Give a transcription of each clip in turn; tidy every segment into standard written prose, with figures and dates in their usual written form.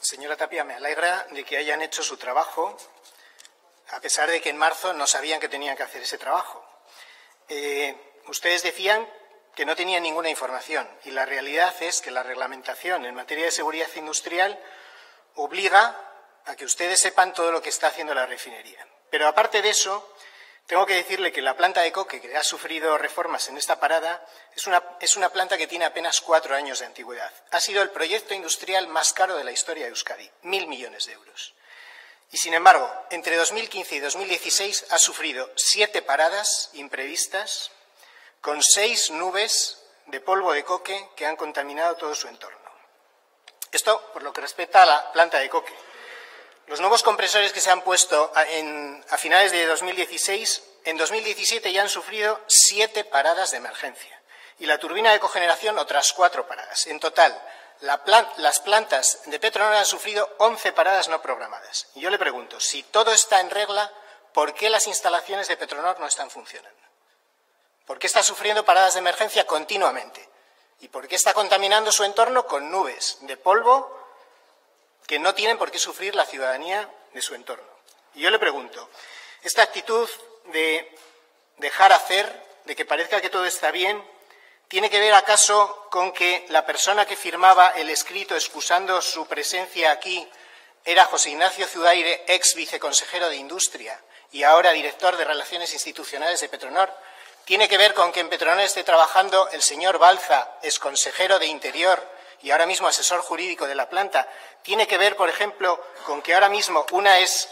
Señora Tapia, me alegra de que hayan hecho su trabajo, a pesar de que en marzo no sabían que tenían que hacer ese trabajo. Ustedes decían que no tenían ninguna información y la realidad es que la reglamentación en materia de seguridad industrial obliga a que ustedes sepan todo lo que está haciendo la refinería. Pero aparte de eso, tengo que decirle que la planta de coque, que ha sufrido reformas en esta parada, es una planta que tiene apenas 4 años de antigüedad. Ha sido el proyecto industrial más caro de la historia de Euskadi, 1.000 millones de euros. Y, sin embargo, entre 2015 y 2016 ha sufrido 7 paradas imprevistas con 6 nubes de polvo de coque que han contaminado todo su entorno. Esto por lo que respecta a la planta de coque. Los nuevos compresores que se han puesto a finales de 2016, en 2017 ya han sufrido 7 paradas de emergencia y la turbina de cogeneración otras 4 paradas. En total, las plantas de Petronor han sufrido 11 paradas no programadas. Y yo le pregunto, si todo está en regla, ¿por qué las instalaciones de Petronor no están funcionando? ¿Por qué está sufriendo paradas de emergencia continuamente? ¿Y por qué está contaminando su entorno con nubes de polvo que no tienen por qué sufrir la ciudadanía de su entorno? Y yo le pregunto, esta actitud de dejar hacer, de que parezca que todo está bien, ¿tiene que ver acaso con que la persona que firmaba el escrito excusando su presencia aquí era José Ignacio Zudaire, ex viceconsejero de Industria y ahora director de Relaciones Institucionales de Petronor? ¿Tiene que ver con que en Petronor esté trabajando el señor Balza, exconsejero de Interior y ahora mismo asesor jurídico de la planta? ¿Tiene que ver, por ejemplo, con que ahora mismo una es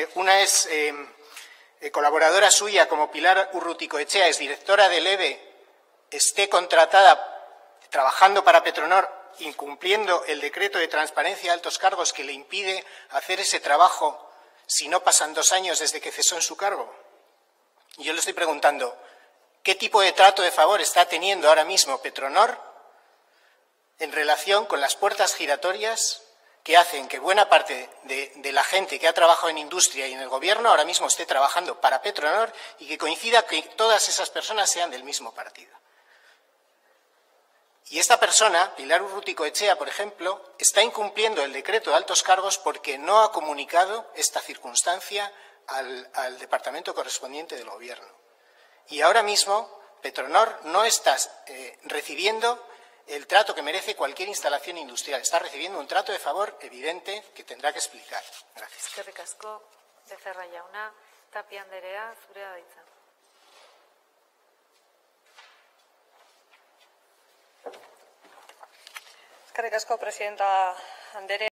colaboradora suya como Pilar Urruticoechea, es directora del EVE, esté contratada trabajando para Petronor, incumpliendo el decreto de transparencia de altos cargos que le impide hacer ese trabajo si no pasan 2 años desde que cesó en su cargo? Y yo le estoy preguntando, ¿qué tipo de trato de favor está teniendo ahora mismo Petronor en relación con las puertas giratorias que hacen que buena parte de la gente que ha trabajado en industria y en el gobierno ahora mismo esté trabajando para Petronor y que coincida que todas esas personas sean del mismo partido? Y esta persona, Pilar Urruticoechea, por ejemplo, está incumpliendo el decreto de altos cargos porque no ha comunicado esta circunstancia al departamento correspondiente del Gobierno. Y ahora mismo Petronor no está recibiendo el trato que merece cualquier instalación industrial. Está recibiendo un trato de favor evidente que tendrá que explicar. Gracias. Eskerrik asko, Becerra jauna. Tapia anderea, zurea da hitza. Eskerrik asko, presidenta anderea.